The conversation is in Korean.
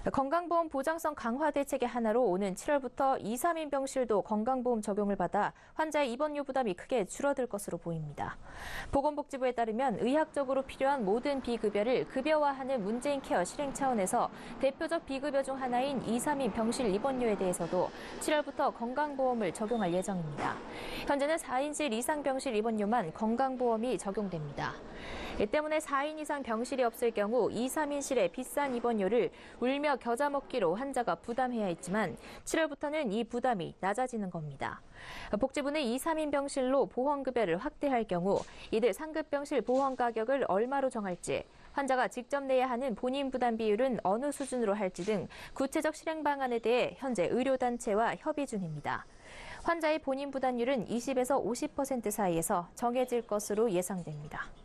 건강보험 보장성 강화 대책의 하나로 오는 7월부터 2, 3인 병실도 건강보험 적용을 받아 환자의 입원료 부담이 크게 줄어들 것으로 보입니다. 보건복지부에 따르면 의학적으로 필요한 모든 비급여를 급여화하는 문재인 케어 실행 차원에서 대표적 비급여 중 하나인 2, 3인 병실 입원료에 대해서도 7월부터 건강보험을 적용할 예정입니다. 현재는 4인실 이상 병실 입원료만 건강보험이 적용됩니다. 이 때문에 4인 이상 병실이 없을 경우 2, 3인실의 비싼 입원료를 울며 겨자 먹기로 환자가 부담해야 했지만 7월부터는 이 부담이 낮아지는 겁니다. 복지부는 2, 3인 병실로 보험급여를 확대할 경우 이들 상급 병실 보험 가격을 얼마로 정할지, 환자가 직접 내야 하는 본인 부담 비율은 어느 수준으로 할지 등 구체적 실행 방안에 대해 현재 의료단체와 협의 중입니다. 환자의 본인 부담률은 20에서 50% 사이에서 정해질 것으로 예상됩니다.